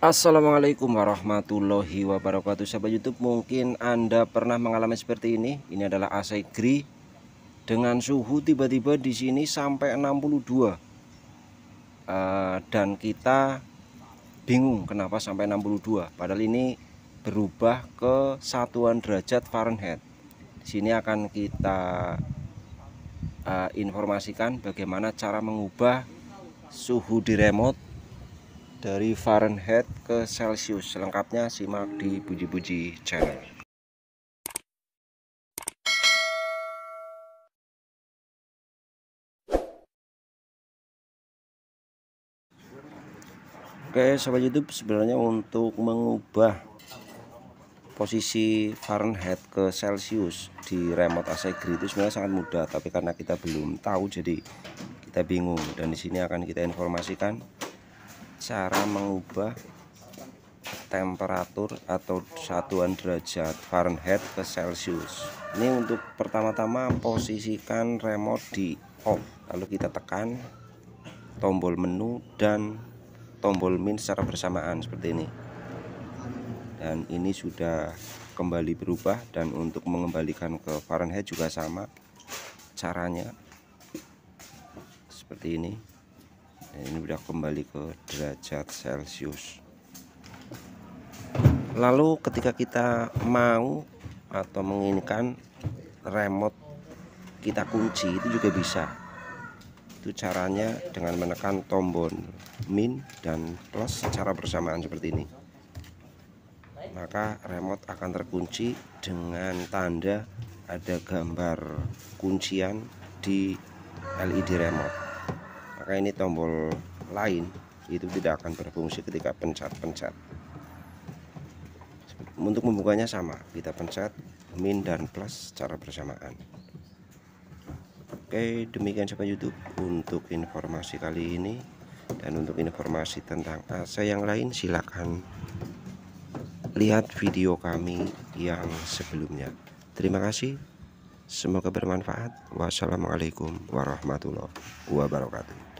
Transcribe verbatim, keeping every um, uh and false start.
Assalamualaikum warahmatullahi wabarakatuh. Sahabat YouTube, mungkin Anda pernah mengalami seperti ini. Ini adalah A C Gri dengan suhu tiba-tiba di sini sampai enam puluh dua, uh, dan kita bingung kenapa sampai enam puluh dua, padahal ini berubah ke satuan derajat Fahrenheit. Di sini akan kita uh, informasikan bagaimana cara mengubah suhu di remote dari Fahrenheit ke Celsius. Selengkapnya simak di Buji-Buji Channel. Oke Sobat YouTube, sebenarnya untuk mengubah posisi Fahrenheit ke Celsius di remote A C Gri itu sebenarnya sangat mudah, tapi karena kita belum tahu jadi kita bingung, dan di sini akan kita informasikan cara mengubah temperatur atau satuan derajat Fahrenheit ke Celsius. Ini untuk pertama-tama posisikan remote di off, lalu kita tekan tombol menu dan tombol min secara bersamaan seperti ini. Dan ini sudah kembali berubah, dan untuk mengembalikan ke Fahrenheit juga sama caranya seperti ini. Dan ini sudah kembali ke derajat Celsius. Lalu ketika kita mau atau menginginkan remote kita kunci, itu juga bisa. Itu caranya dengan menekan tombol min dan plus secara bersamaan seperti ini. Maka remote akan terkunci dengan tanda ada gambar kuncian di L E D remote. Maka ini tombol lain itu tidak akan berfungsi ketika pencet-pencet. Untuk membukanya sama, kita pencet min dan plus secara bersamaan. Oke, demikian Sobat YouTube untuk informasi kali ini. Dan untuk informasi tentang A C yang lain, silakan lihat video kami yang sebelumnya. Terima kasih, semoga bermanfaat. Wassalamualaikum warahmatullahi wabarakatuh.